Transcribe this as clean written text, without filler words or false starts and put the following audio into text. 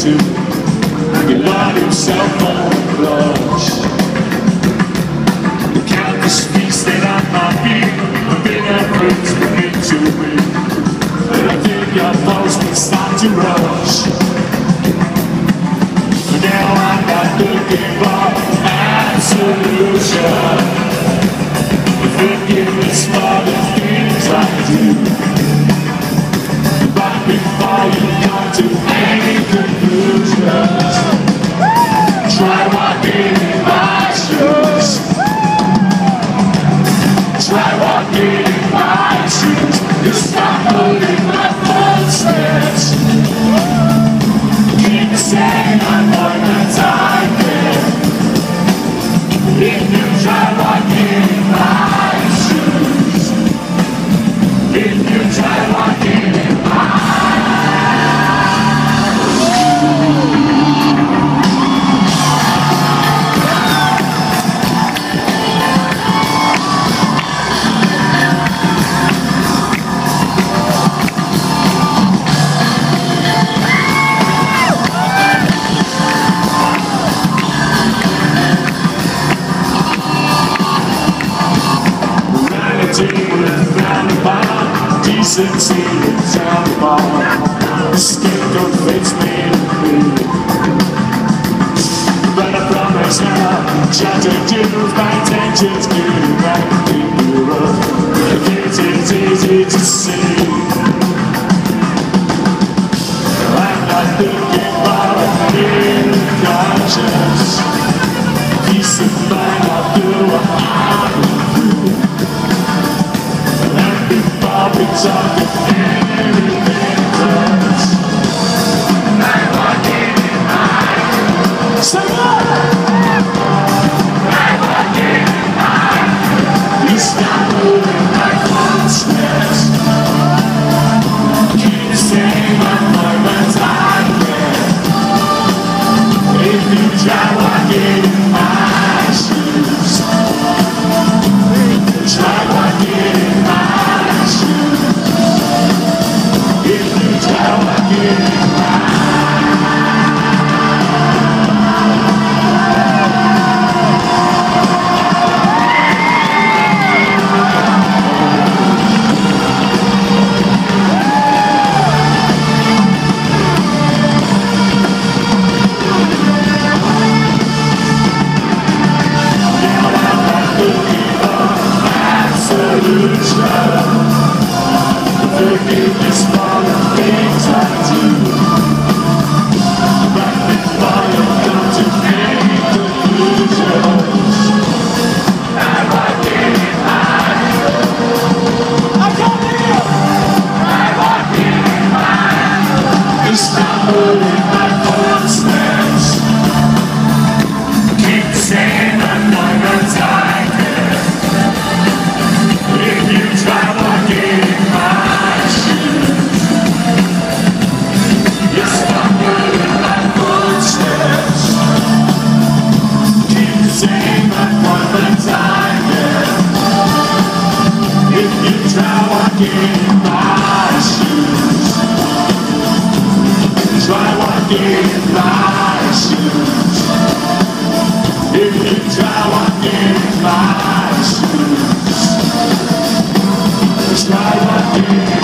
to. He lied himself on the blush. The countless feast that I might be, the bigger brings begin to me. And I think your thoughts will start to rush. But now I'm not looking for absolution. Forgiveness for the things I do. But before you come to any conclusions, try walking in my shoes. Try walking in my shoes. You stop holding my footsteps. Keep saying I'm on the time there. If you try walking in my shoes, if you try walking in my decency is out of bar. The scapegoat fate's made of me. But I promise now, shattered dreams, my intentions getting back in Europe. It's easy to see. I'm not looking for a clear conscience. Peace of mind, I'll do what I'm through. It's all the everything does. I'm walking in my room. Say what? I'm walking in my room. You stop moving my footsteps. Keep saying I'm on my time there. If you try walking in my shoes, try walking in my shoes. If you try walking in my forgiveness for the things I do. But before you come to any conclusions, I'm walking in my room. I'm coming! I'm walking in my room. You stop moving my footsteps. Keep saying I'm not your time there. If you try walking in my in my shoes, try walking in my shoes. If you try walking in my shoes, try walking in